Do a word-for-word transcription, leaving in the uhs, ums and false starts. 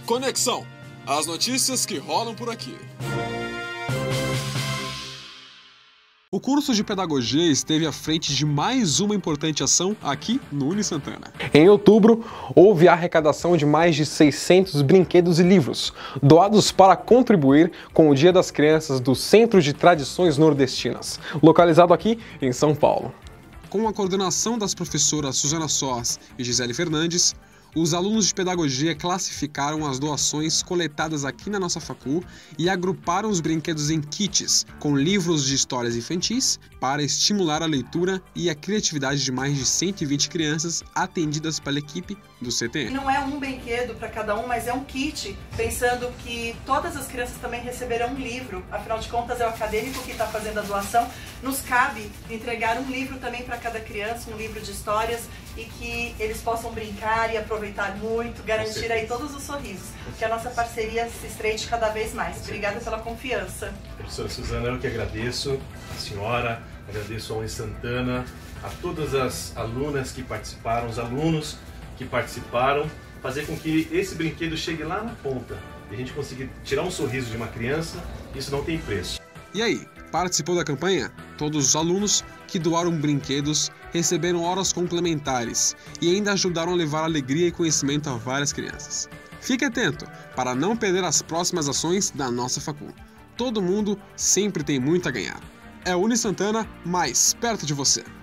Conexão. As notícias que rolam por aqui. O curso de Pedagogia esteve à frente de mais uma importante ação aqui no UniSantana. Em outubro, houve a arrecadação de mais de seiscentos brinquedos e livros, doados para contribuir com o Dia das Crianças do Centro de Tradições Nordestinas, localizado aqui em São Paulo. Com a coordenação das professoras Suzana Sós e Gisele Fernandes, os alunos de Pedagogia classificaram as doações coletadas aqui na nossa facul e agruparam os brinquedos em kits, com livros de histórias infantis, para estimular a leitura e a criatividade de mais de cento e vinte crianças atendidas pela equipe do C T N. Não é um brinquedo para cada um, mas é um kit, pensando que todas as crianças também receberão um livro. Afinal de contas, é o acadêmico que está fazendo a doação. Nos cabe entregar um livro também para cada criança, um livro de histórias, e que eles possam brincar e aproveitar muito, garantir aí todos os sorrisos, que a nossa parceria se estreite cada vez mais. Obrigada pela confiança. Professora Suzana, eu que agradeço a senhora, agradeço ao UniSantana, a todas as alunas que participaram, os alunos que participaram, fazer com que esse brinquedo chegue lá na ponta e a gente conseguir tirar um sorriso de uma criança, isso não tem preço. E aí, participou da campanha? Todos os alunos que doaram brinquedos receberam horas complementares e ainda ajudaram a levar alegria e conhecimento a várias crianças. Fique atento para não perder as próximas ações da nossa facul. Todo mundo sempre tem muito a ganhar. É o UniSantana mais perto de você.